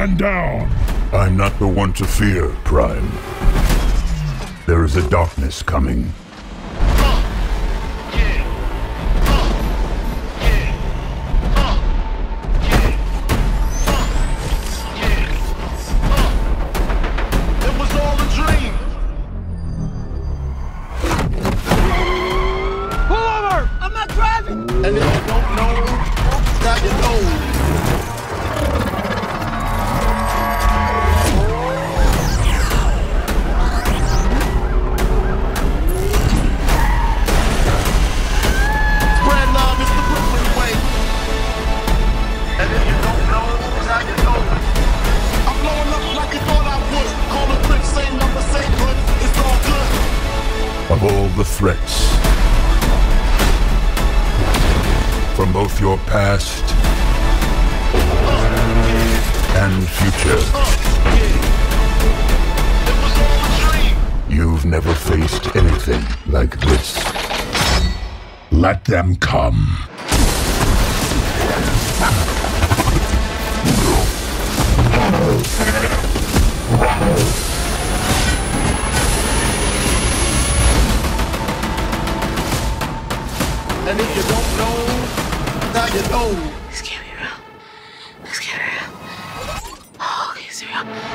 Man down! I'm not the one to fear, Prime. There is a darkness coming. It was all a dream. Pull over! I'm not driving! And if you don't know, now you know. Spread love is the Brooklyn way. And if you don't know, now you know. I'm blowing up like you thought I would. Call a quick, same number, same hood. It's all good. Of all the threats, from both your past and future, It was all a dream. you've never faced anything like this. Let them come. And if you don't know, now you know. This can't be real. This can't be real. Oh, okay, it's real.